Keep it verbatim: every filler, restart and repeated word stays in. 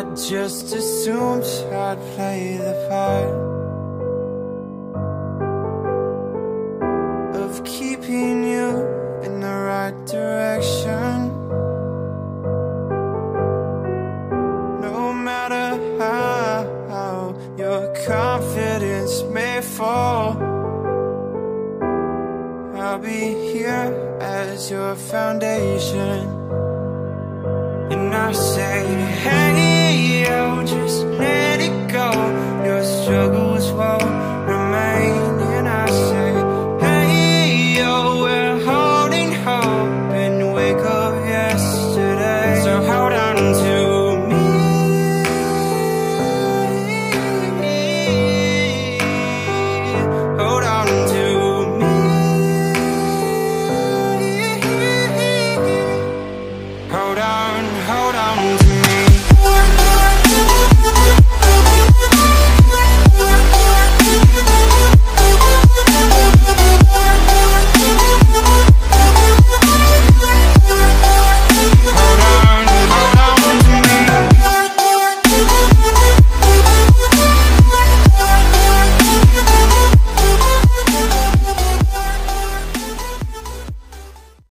I just assumed I'd play the part of keeping you in the right direction. No matter how your confidence may fall, I'll be here as your foundation. And I say, hey, yo, just let it go. Your struggle